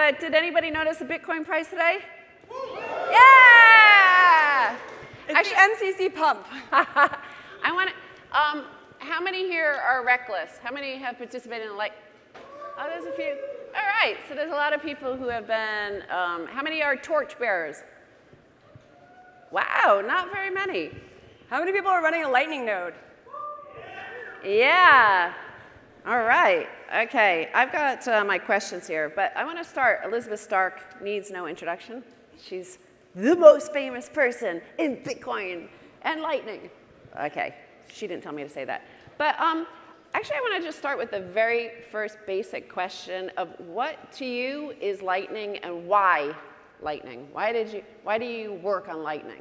did anybody notice the Bitcoin price today? Yeah! It's the MCC pump. I want to, how many here are reckless? How many have participated in oh, there's a few. All right, so there's a lot of people who have been, how many are torch bearers? Wow, not very many. How many people are running a Lightning node? Yeah. All right. Okay. I've got my questions here, but I want to start. Elizabeth Stark needs no introduction. She's the most famous person in Bitcoin and Lightning. Okay. She didn't tell me to say that. But actually, I want to just start with the very first basic question of what to you is Lightning and why Lightning? Why do you work on Lightning?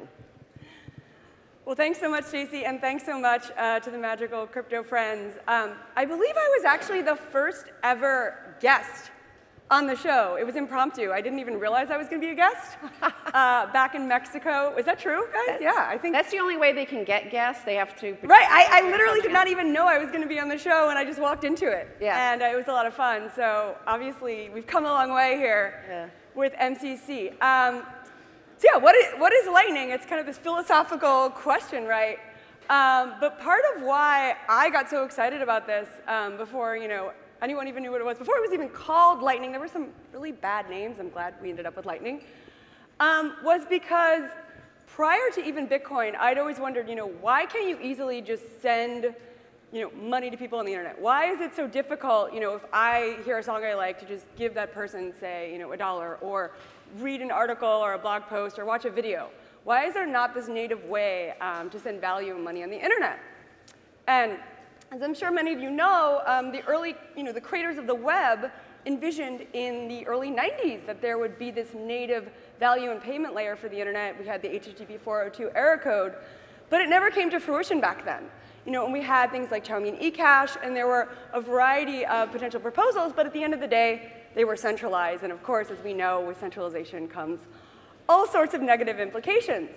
Well, thanks so much, Stacy, and thanks so much to the magical crypto friends. I believe I was actually the first ever guest on the show. It was impromptu. I didn't even realize I was going to be a guest back in Mexico. Is that true, guys? Yeah, I think. That's the only way they can get guests. They have to. Right. I literally did not even know I was going to be on the show, and I just walked into it. Yeah. And it was a lot of fun. So obviously, we've come a long way here with MCC. So yeah, what is Lightning? It's kind of this philosophical question, right? But part of why I got so excited about this before anyone even knew what it was, before it was even called Lightning, there were some really bad names. I'm glad we ended up with Lightning. Was because prior to even Bitcoin, I'd always wondered, why can't you easily just send money to people on the internet? Why is it so difficult, if I hear a song I like, to just give that person, say, $1 or read an article or a blog post or watch a video? Why is there not this native way to send value and money on the internet? And as I'm sure many of you know, the early, the creators of the web envisioned in the early 90s that there would be this native value and payment layer for the internet. We had the HTTP 402 error code, but it never came to fruition back then. And we had things like Chaumian eCash, and there were a variety of potential proposals, but at the end of the day, they were centralized. And of course, as we know, with centralization comes all sorts of negative implications.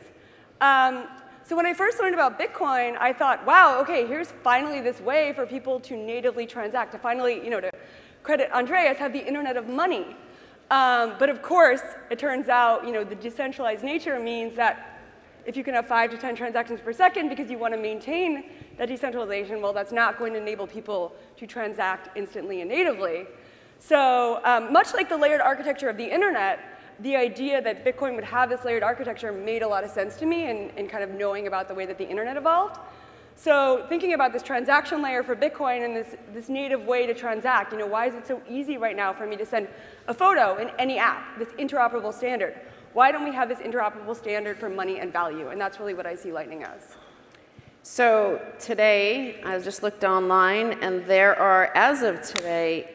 So when I first learned about Bitcoin, I thought, wow, OK, here's finally this way for people to natively transact, to finally, to credit Andreas, have the internet of money. But of course, it turns out, the decentralized nature means that if you can have 5 to 10 transactions per second because you want to maintain that decentralization, well, that's not going to enable people to transact instantly and natively. So much like the layered architecture of the internet, the idea that Bitcoin would have this layered architecture made a lot of sense to me in kind of knowing about the way that the internet evolved. So thinking about this transaction layer for Bitcoin and this native way to transact, why is it so easy right now for me to send a photo in any app, this interoperable standard? Why don't we have this interoperable standard for money and value? And that's really what I see Lightning as. So today, I just looked online, and there are, as of today,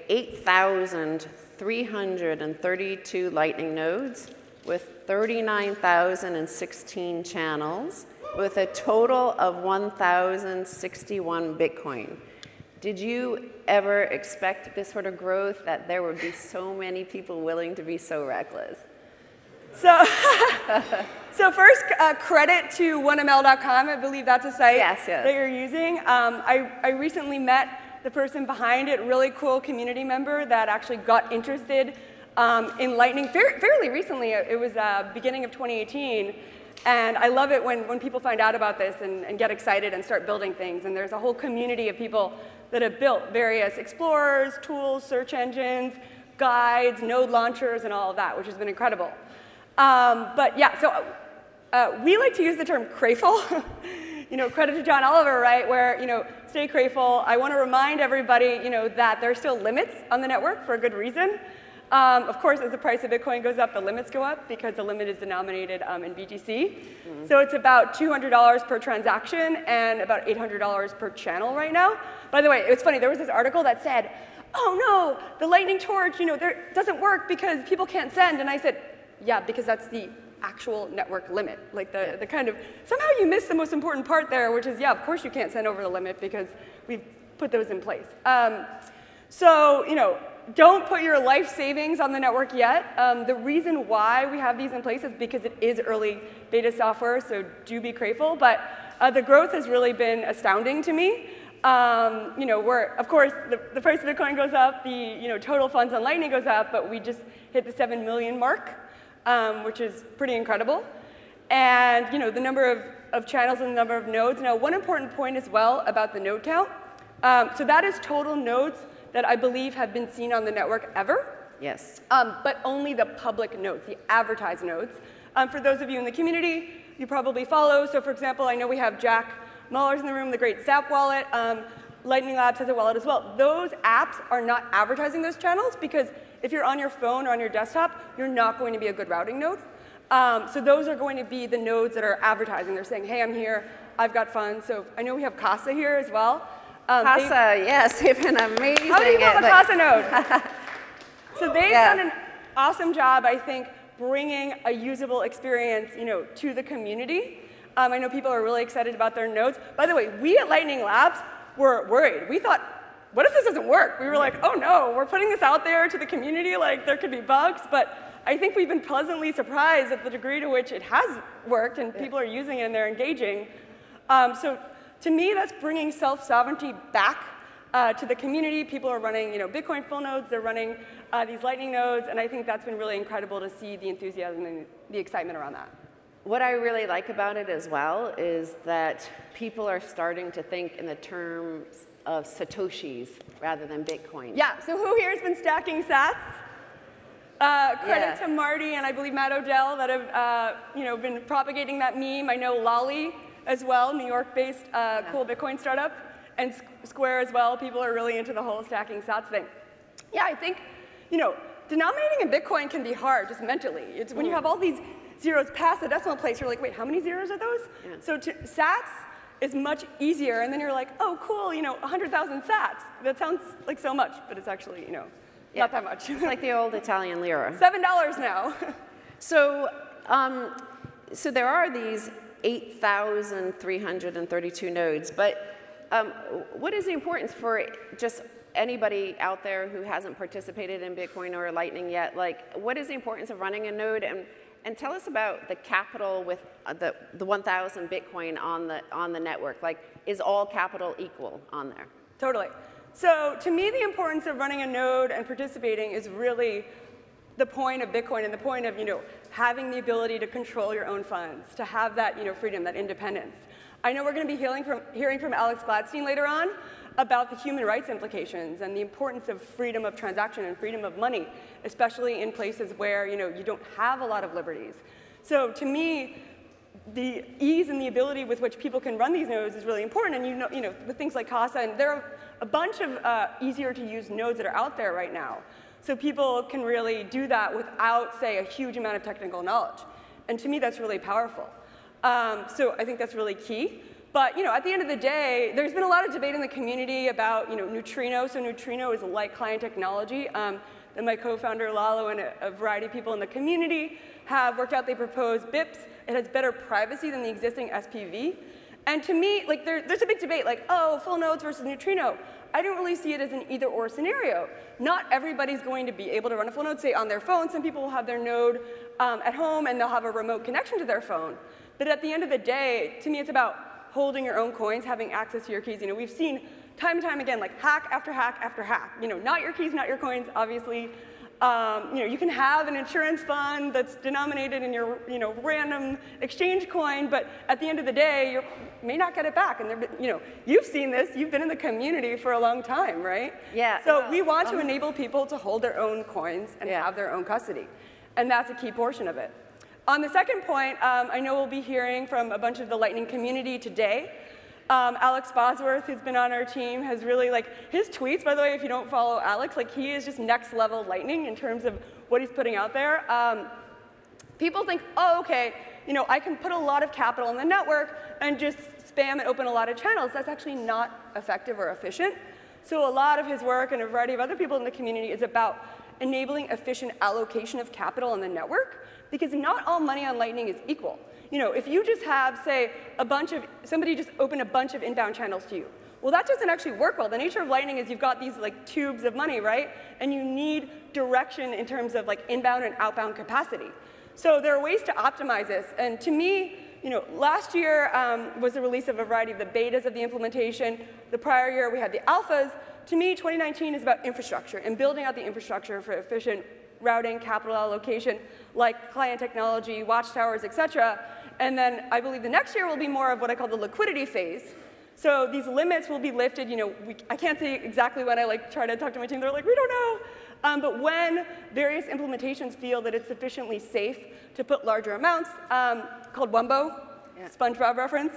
8,332 Lightning nodes with 39,016 channels, with a total of 1,061 Bitcoin. Did you ever expect this sort of growth, that there would be so many people willing to be so reckless? So first, credit to 1ml.com. I believe that's a site that you're using. I recently met the person behind it, really cool community member that actually got interested in Lightning fairly recently. It was beginning of 2018. And I love it when people find out about this and get excited and start building things. And there's a whole community of people that have built various explorers, tools, search engines, guides, node launchers, and all of that, which has been incredible. But yeah, so we like to use the term crayful. Credit to John Oliver, right? Where, stay crayful. I want to remind everybody, that there are still limits on the network for a good reason. Of course, as the price of Bitcoin goes up, the limits go up because the limit is denominated in BTC. Mm-hmm. So it's about $200 per transaction and about $800 per channel right now. By the way, it's funny. There was this article that said, oh no, the Lightning torch, there doesn't work because people can't send. And I said, yeah, because that's the actual network limit. Like the kind of, somehow you missed the most important part there, which is, yeah, of course you can't send over the limit because we've put those in place. So, don't put your life savings on the network yet. The reason why we have these in place is because it is early beta software, so do be crayful. But the growth has really been astounding to me. where, of course, the price of Bitcoin goes up, the total funds on Lightning goes up, but we just hit the 7 million mark, which is pretty incredible. And the number of channels and the number of nodes. Now, one important point as well about the node count. So that is total nodes that I believe have been seen on the network ever. Yes. But only the public nodes, the advertised nodes. For those of you in the community, you probably follow. So for example, I know we have Jack Muller's in the room, the great Zap wallet. Lightning Labs has a wallet as well. Those apps are not advertising those channels because if you're on your phone or on your desktop, you're not going to be a good routing node. So those are going to be the nodes that are advertising. They're saying, hey, I'm here. I've got funds. So I know we have Casa here as well. Casa, yes, they've been amazing. How do you build a Casa node? So they've done an awesome job, I think, bringing a usable experience, to the community. I know people are really excited about their nodes. By the way, we at Lightning Labs were worried. We thought, what if this doesn't work? We were like, oh no, we're putting this out there to the community, like there could be bugs. But I think we've been pleasantly surprised at the degree to which it has worked and people are using it and they're engaging. So to me, that's bringing self-sovereignty back to the community. People are running Bitcoin full nodes. They're running these Lightning nodes. And I think that's been really incredible to see the enthusiasm and the excitement around that. What I really like about it as well is that people are starting to think in the terms of Satoshis rather than Bitcoin. Yeah, so who here has been stacking sats? Credit to Marty and I believe Matt Odell that have been propagating that meme. I know Lolly as well, New York-based cool Bitcoin startup, and Square as well. People are really into the whole stacking sats thing. Yeah, I think denominating in Bitcoin can be hard just mentally. It's when you have all these zeros past the decimal place, you're like, wait, how many zeros are those? Yeah. So sats is much easier, and then you're like, oh, cool, 100,000 sats. That sounds like so much, but it's actually, not that much. It's like the old Italian lira. $7 now. So, so there are these 8,332 nodes, but what is the importance for just anybody out there who hasn't participated in Bitcoin or Lightning yet? Like, what is the importance of running a node? And tell us about the capital with the 1,000 Bitcoin on the network. Like, is all capital equal on there? Totally. So to me, the importance of running a node and participating is really the point of Bitcoin and the point of having the ability to control your own funds, to have that freedom, that independence. I know we're going to be hearing from Alex Gladstein later on about the human rights implications and the importance of freedom of transaction and freedom of money, especially in places where you don't have a lot of liberties. So to me, the ease and the ability with which people can run these nodes is really important. And with things like Casa, and there are a bunch of easier to use nodes that are out there right now. So people can really do that without, say, a huge amount of technical knowledge. And to me, that's really powerful. So I think that's really key. But at the end of the day, there's been a lot of debate in the community about neutrino. So neutrino is like client technology. And my co-founder Lalo and a variety of people in the community have worked out. They propose BIPs. It has better privacy than the existing SPV. And to me, there's a big debate, like, oh, full nodes versus neutrino. I don't really see it as an either-or scenario. Not everybody's going to be able to run a full node, say, on their phone. Some people will have their node at home, and they'll have a remote connection to their phone. But at the end of the day, to me, it's about holding your own coins, having access to your keys. We've seen time and time again, like hack after hack after hack. Not your keys, not your coins, obviously. You can have an insurance fund that's denominated in your random exchange coin, but at the end of the day, you may not get it back. And you've seen this. You've been in the community for a long time, right? Yeah. So we want to enable people to hold their own coins and have their own custody. And that's a key portion of it. On the second point, I know we'll be hearing from a bunch of the Lightning community today. Alex Bosworth, who's been on our team, has really, his tweets, by the way, if you don't follow Alex, he is just next level Lightning in terms of what he's putting out there. People think, oh, okay, I can put a lot of capital in the network and just spam and open a lot of channels. That's actually not effective or efficient. So a lot of his work and a variety of other people in the community is about enabling efficient allocation of capital on the network, because not all money on Lightning is equal. If you just have, say, somebody just open a bunch of inbound channels to you, well, that doesn't actually work well. The nature of Lightning is you've got these tubes of money, right? And you need direction in terms of inbound and outbound capacity. So there are ways to optimize this. And to me, last year was the release of a variety of the betas of the implementation. The prior year, we had the alphas. To me, 2019 is about infrastructure and building out the infrastructure for efficient routing, capital allocation, like client technology, watchtowers, et cetera. And then I believe the next year will be more of what I call the liquidity phase. So these limits will be lifted. I can't say exactly when I try to talk to my team. They're like, we don't know. But when various implementations feel that it's sufficiently safe to put larger amounts, called Wumbo, yeah. SpongeBob reference,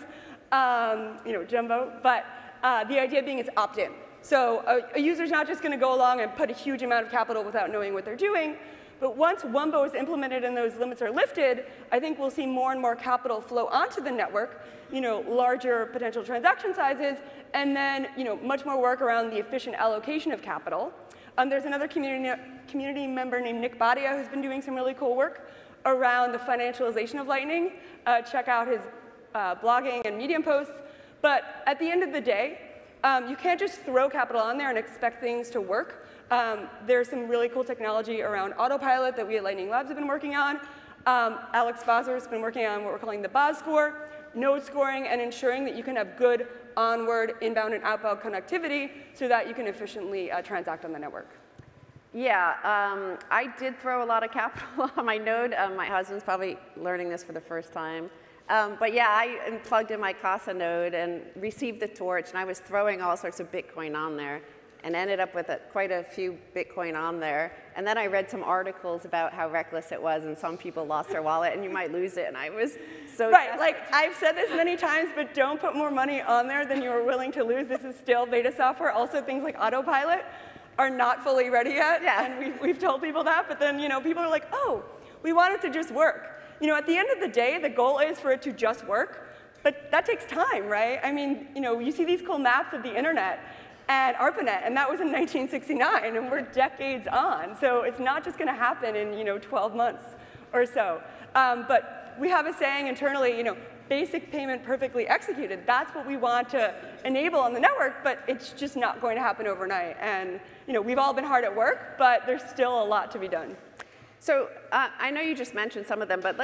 Jumbo. But the idea being it's opt-in. So a user's not just going to go along and put a huge amount of capital without knowing what they're doing. But once Wumbo is implemented and those limits are lifted, I think we'll see more and more capital flow onto the network, larger potential transaction sizes, and then much more work around the efficient allocation of capital. There's another community member named Nick Badia who's been doing some really cool work around the financialization of Lightning. Check out his blogging and Medium posts. But at the end of the day, you can't just throw capital on there and expect things to work. There's some really cool technology around autopilot that we at Lightning Labs have been working on. Alex Bozzer has been working on what we're calling the Boz score, node scoring, and ensuring that you can have good onward, inbound, and outbound connectivity so that you can efficiently transact on the network. Yeah, I did throw a lot of capital on my node. My husband's probably learning this for the first time. But yeah, I plugged in my Casa node and received the torch, and I was throwing all sorts of Bitcoin on there and ended up with quite a few Bitcoin on there. And then I read some articles about how reckless it was, and some people lost their wallet, and you might lose it, and I was so Right, I've said this many times, but don't put more money on there than you are willing to lose. This is still beta software. Also, things like autopilot are not fully ready yet, yeah. And we've told people that, but then people are like, oh, we want it to just work. At the end of the day, the goal is for it to just work, but that takes time, right? I mean, you see these cool maps of the internet and ARPANET, and that was in 1969, and we're decades on. So it's not just going to happen in 12 months or so. But we have a saying internally, basic payment perfectly executed. That's what we want to enable on the network, but it's just not going to happen overnight. And we've all been hard at work, but there's still a lot to be done. So I know you just mentioned some of them, but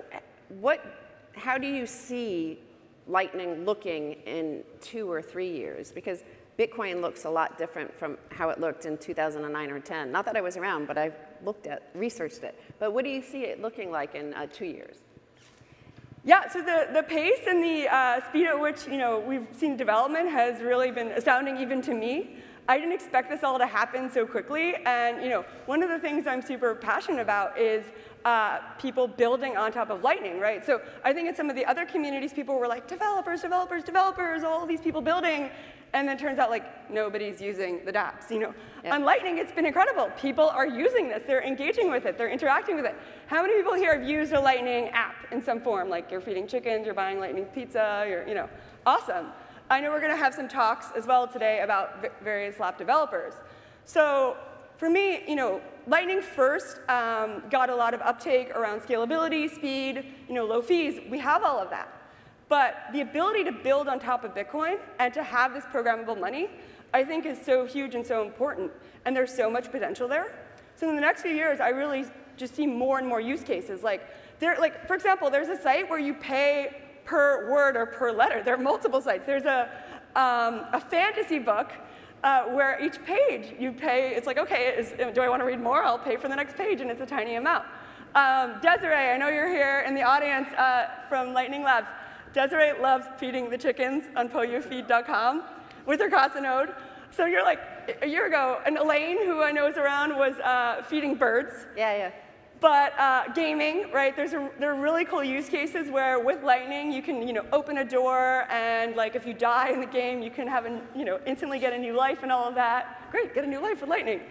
how do you see Lightning looking in 2 or 3 years? Because Bitcoin looks a lot different from how it looked in 2009 or 10. Not that I was around, but I've researched it. But what do you see it looking like in 2 years? Yeah, so the pace and the speed at which we've seen development has really been astounding even to me. I didn't expect this all to happen so quickly, and one of the things I'm super passionate about is people building on top of Lightning, right? So I think in some of the other communities, people were like, developers, developers, developers, all these people building, and then it turns out nobody's using the dApps. Yeah. On Lightning, it's been incredible. People are using this. They're engaging with it. They're interacting with it. How many people here have used a Lightning app in some form? Like you're feeding chickens, you're buying Lightning pizza, you're, awesome. I know we're going to have some talks as well today about various lab developers. So for me, Lightning first got a lot of uptake around scalability, speed, low fees. We have all of that. But the ability to build on top of Bitcoin and to have this programmable money, I think is so huge and so important. And there's so much potential there. So in the next few years, I really just see more and more use cases. For example, there's a site where you pay per word or per letter. There are multiple sites. There's a fantasy book where each page you pay. It's like, okay, do I want to read more? I'll pay for the next page, and it's a tiny amount. Desiree, I know you're here in the audience from Lightning Labs. Desiree loves feeding the chickens on poyofeed.com with her Casa node. So you're like, a year ago, and Elaine, who I know is around, was feeding birds. Yeah, yeah. But gaming, right? There are really cool use cases where with Lightning you can open a door, and if you die in the game, you can have instantly get a new life and all of that. Great, get a new life with Lightning.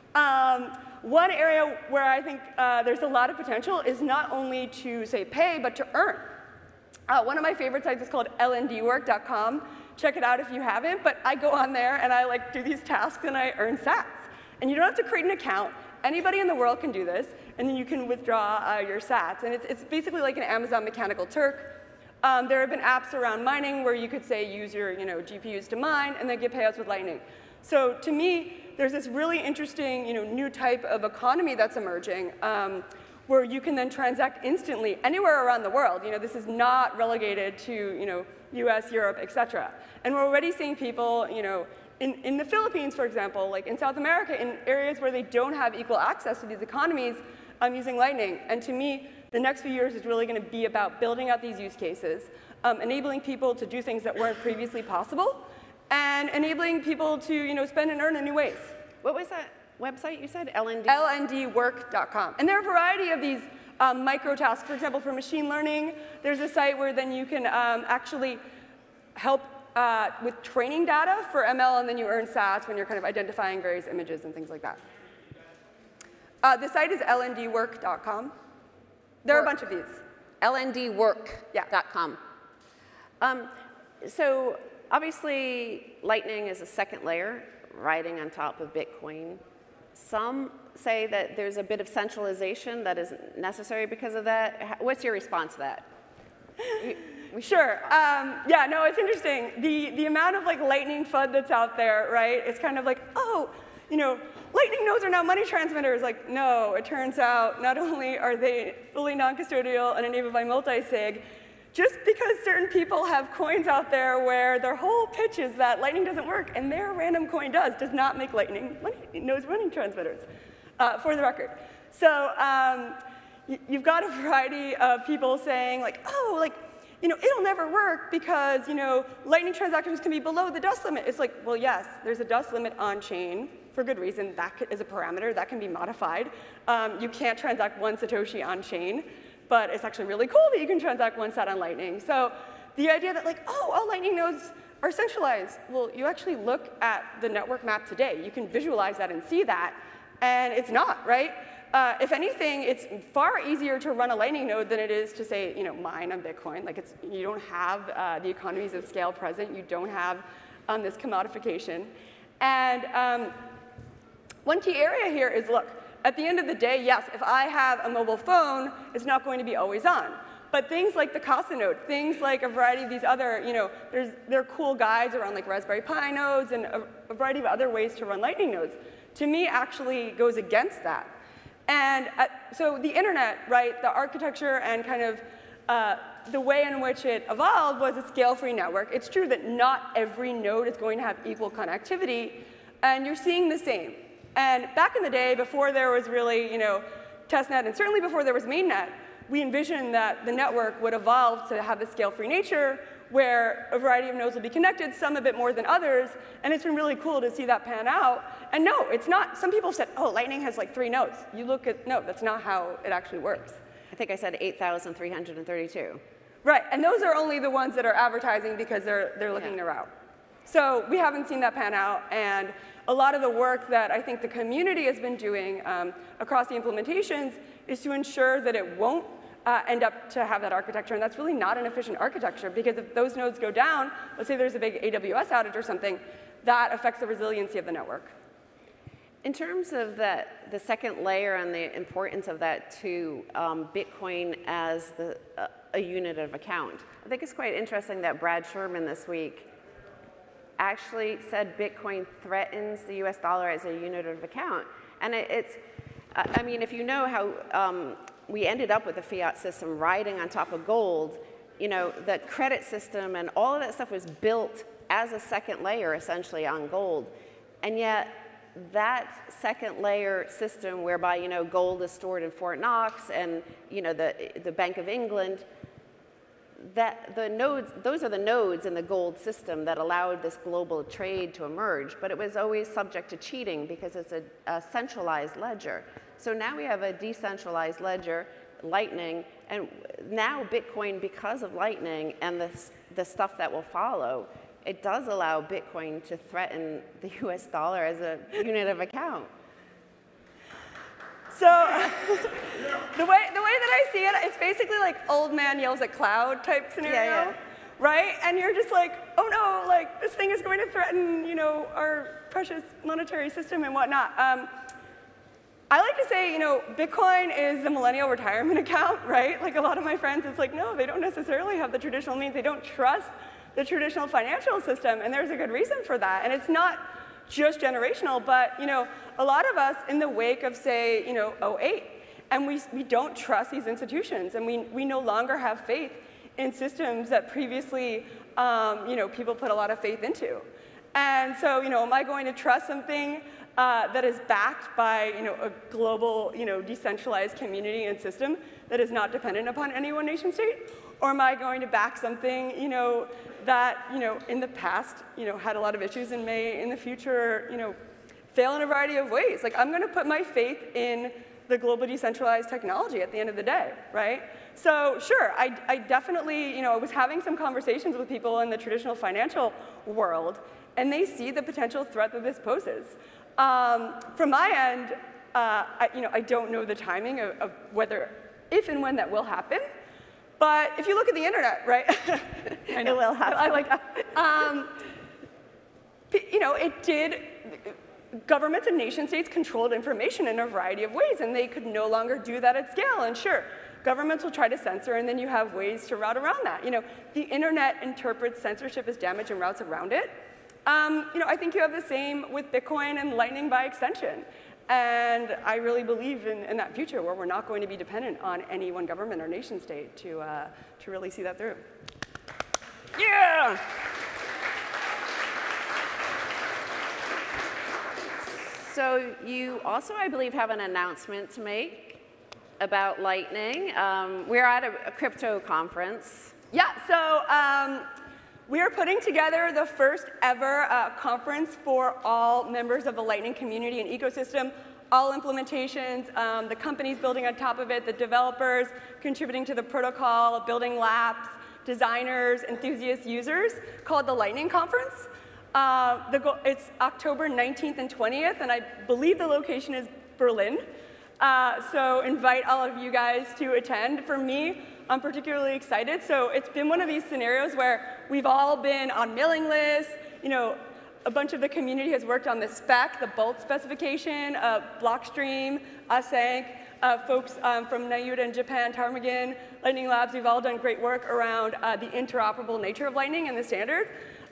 One area where I think there's a lot of potential is not only to say pay, but to earn. One of my favorite sites is called lndwork.com. Check it out if you haven't. But I go on there and I do these tasks and I earn sats. And you don't have to create an account. Anybody in the world can do this, and then you can withdraw your sats. And it's basically like an Amazon Mechanical Turk. There have been apps around mining where you could say use your GPUs to mine and then get payouts with Lightning. So to me, there's this really interesting new type of economy that's emerging where you can then transact instantly anywhere around the world. This is not relegated to US, Europe, et cetera. And we're already seeing people in the Philippines, for example, like in South America, in areas where they don't have equal access to these economies, using Lightning. And to me, the next few years is really going to be about building out these use cases, enabling people to do things that weren't previously possible, and enabling people to spend and earn in new ways. What was that website you said? LND? LNDwork.com. And there are a variety of these micro tasks. For example, for machine learning, there's a site where then you can actually help with training data for ML, and then you earn sats when you're kind of identifying various images and things like that. The site is lndwork.com. There are a bunch of these. lndwork.com. So obviously, Lightning is a second layer riding on top of Bitcoin. Some say that there's a bit of centralization that is necessary because of that. What's your response to that? Sure. Yeah, no, it's interesting. The amount of Lightning FUD that's out there, right? It's kind of like, oh, Lightning nodes are now money transmitters. No, it turns out not only are they fully non-custodial and enabled by multi-sig, just because certain people have coins out there where their whole pitch is that Lightning doesn't work and their random coin does not make Lightning nodes money transmitters, for the record. So you've got a variety of people saying it'll never work because Lightning transactions can be below the dust limit. It's well, yes, there's a dust limit on chain for good reason. That is a parameter that can be modified. You can't transact one Satoshi on chain. But it's actually really cool that you can transact one sat on Lightning. So the idea that all Lightning nodes are centralized, well, you actually look at the network map today. You can visualize that and see that, and it's not, right? If anything, it's far easier to run a Lightning node than it is to say, mine on Bitcoin. You don't have the economies of scale present. You don't have this commodification. And one key area here is, look, at the end of the day, yes, if I have a mobile phone, it's not going to be always on. But things like the Casa node, things like a variety of these other, there are cool guides around Raspberry Pi nodes and a variety of other ways to run Lightning nodes, to me actually goes against that. And so the internet, right, the architecture and kind of the way in which it evolved was a scale-free network. It's true that not every node is going to have equal connectivity, and you're seeing the same. And back in the day, before there was really, testnet, and certainly before there was mainnet, we envisioned that the network would evolve to have this scale-free nature, where a variety of nodes will be connected, some a bit more than others, and it's been really cool to see that pan out. And no, it's not. Some people said, oh, Lightning has 3 nodes. You look at, no, that's not how it actually works. I think I said 8,332. Right, and those are only the ones that are advertising because they're looking to route. So we haven't seen that pan out, and a lot of the work that I think the community has been doing across the implementations is to ensure that it won't end up to have that architecture, and that's really not an efficient architecture, because if those nodes go down, let's say there's a big AWS outage or something, that affects the resiliency of the network. In terms of that, the second layer and the importance of that to Bitcoin as a unit of account, I think it's quite interesting that Brad Sherman this week actually said Bitcoin threatens the US dollar as a unit of account. And I mean, if you know how we ended up with a fiat system riding on top of gold, the credit system and all of that stuff was built as a second layer, essentially, on gold. And yet, that second layer system whereby, gold is stored in Fort Knox and, the Bank of England, those are the nodes in the gold system that allowed this global trade to emerge, but it was always subject to cheating because it's a centralized ledger. So now we have a decentralized ledger, Lightning, and now Bitcoin, because of Lightning and the stuff that will follow, it does allow Bitcoin to threaten the US dollar as a unit of account. So the way that I see it, it's basically like old man yells at cloud type scenario, right? And you're just like, oh no, this thing is going to threaten, our precious monetary system and whatnot. I like to say, Bitcoin is the millennial retirement account, right? A lot of my friends, it's no, they don't necessarily have the traditional means. They don't trust the traditional financial system, and there's a good reason for that. And it's not just generational, but a lot of us in the wake of, say, 08 And we don't trust these institutions, and we no longer have faith in systems that previously people put a lot of faith into. And so am I going to trust something that is backed by a global decentralized community and system that is not dependent upon any one nation state? Or am I going to back something that in the past had a lot of issues and may in the future fail in a variety of ways? Like, I'm going to put my faith in the global decentralized technology at the end of the day, right? So sure, I definitely, I was having some conversations with people in the traditional financial world, and they see the potential threat that this poses. From my end, I don't know the timing of whether, if and when that will happen. But if you look at the internet, right? I know. It will happen. It did. Governments and nation states controlled information in a variety of ways, and they could no longer do that at scale. And sure, governments will try to censor, and then you have ways to route around that. The internet interprets censorship as damage and routes around it. I think you have the same with Bitcoin and Lightning by extension. And I really believe in that future where we're not going to be dependent on any one government or nation state to really see that through. Yeah! So you also, I believe, have an announcement to make about Lightning. We're at a crypto conference. Yeah, so we are putting together the first ever conference for all members of the Lightning community and ecosystem, all implementations, the companies building on top of it, the developers contributing to the protocol, building labs, designers, enthusiast users, called the Lightning Conference. It's October 19th and 20th, and I believe the location is Berlin. So invite all of you guys to attend. For me, I'm particularly excited. So it's been one of these scenarios where we've all been on mailing lists. A bunch of the community has worked on the spec, the bolt specification, Blockstream, Async, folks from Nayuda in Japan, Tarmagan, Lightning Labs. We've all done great work around the interoperable nature of Lightning and the standard.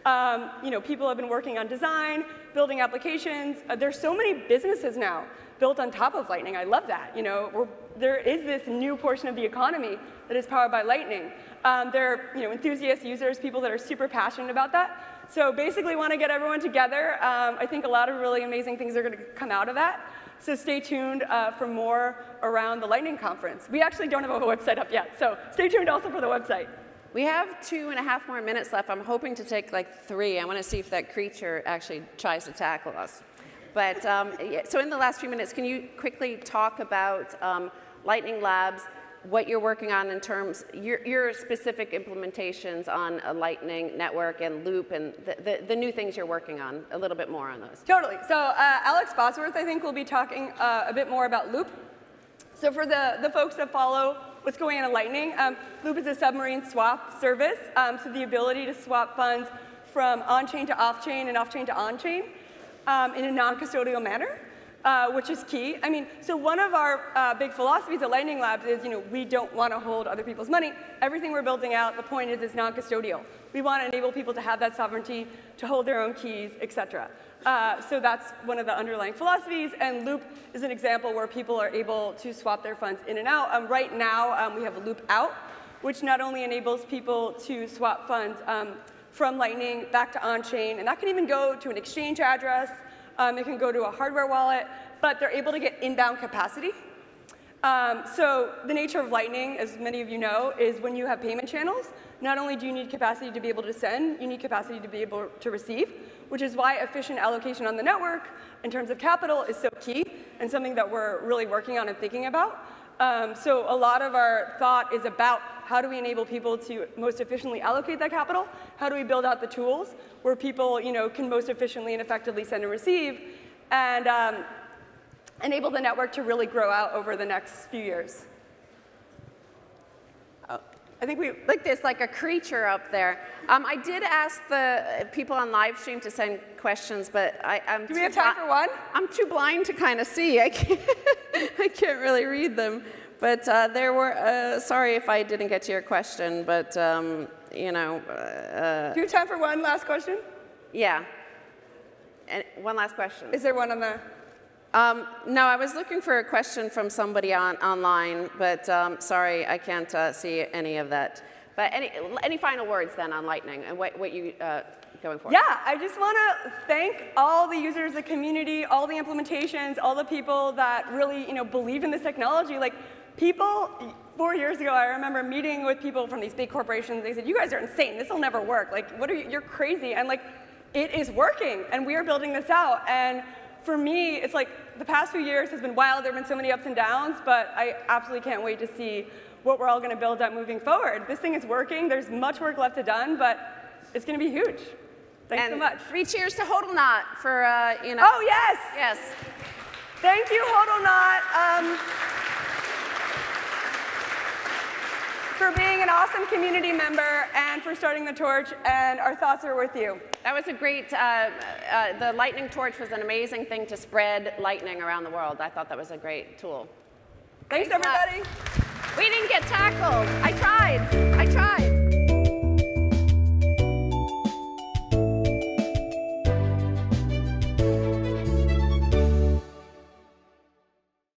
People have been working on design, building applications. There's so many businesses now built on top of Lightning. I love that. There is this new portion of the economy that is powered by Lightning. There are enthusiast users, people that are super passionate about that. So basically want to get everyone together. I think a lot of really amazing things are going to come out of that. So stay tuned for more around the Lightning conference. We actually don't have a website up yet, so stay tuned also for the website. We have 2.5 more minutes left. I'm hoping to take like 3. I want to see if that creature actually tries to tackle us. But so in the last few minutes, can you quickly talk about Lightning Labs, what you're working on in terms, your specific implementations on a Lightning network and Loop and the new things you're working on, a little bit more on those. Totally. So Alex Bosworth, I think, will be talking a bit more about Loop. So for the folks that follow what's going on in Lightning, Loop is a submarine swap service, so the ability to swap funds from on-chain to off-chain and off-chain to on-chain in a non-custodial manner, which is key. I mean, so one of our big philosophies at Lightning Labs is, we don't want to hold other people's money. Everything we're building out, the point is, it's non-custodial. We want to enable people to have that sovereignty, to hold their own keys, et cetera. So that's one of the underlying philosophies, and Loop is an example where people are able to swap their funds in and out. Right now, we have a Loop out, which not only enables people to swap funds from Lightning back to on-chain, and that can even go to an exchange address, it can go to a hardware wallet, but they're able to get inbound capacity. So the nature of Lightning, as many of you know, is when you have payment channels, not only do you need capacity to be able to send, you need capacity to be able to receive, which is why efficient allocation on the network in terms of capital is so key and something that we're really working on and thinking about. So a lot of our thought is about how do we enable people to most efficiently allocate that capital? How do we build out the tools where people can most efficiently and effectively send and receive, and enable the network to really grow out over the next few years. I think look, there's like a creature up there. I did ask the people on live stream to send questions, but I'm Do we have time for one? I'm too blind to kind of see. I can't really read them. But there were, sorry if I didn't get to your question, but Do you have time for one last question? Yeah. And one last question. Is there one on the? No, I was looking for a question from somebody online, but sorry, I can't see any of that. But any final words then on Lightning and what you going for? Yeah, I just want to thank all the users, the community, all the implementations, all the people that really believe in this technology. Like people, 4 years ago, I remember meeting with people from these big corporations. They said, "You guys are insane. This will never work. Like, what are you? You're crazy." And like, it is working, and we are building this out. And for me, it's like the past few years has been wild. There have been so many ups and downs, but I absolutely can't wait to see what we're all going to build up moving forward. This thing is working. There's much work left to done, but it's going to be huge. Thanks so much. 3 cheers to Hodlnaut for, Oh, yes! Yes. Thank you, Hodlnaut, for being an awesome community member and for starting the torch, and our thoughts are with you. That was a great, the Lightning Torch was an amazing thing to spread Lightning around the world. I thought that was a great tool. Thanks everybody. We didn't get tackled. I tried.